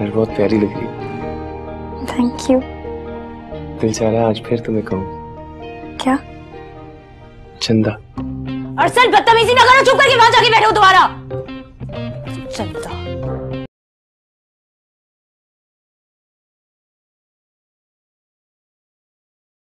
आज बहुत प्यारी लग रही। Thank you. दिल चाह रहा है आज फिर तुम्हें कहूँ। क्या? चंदा। अरसल बदतमीजी ना करो, चुप करके वहां जाके बैठो दोबारा। चंदा।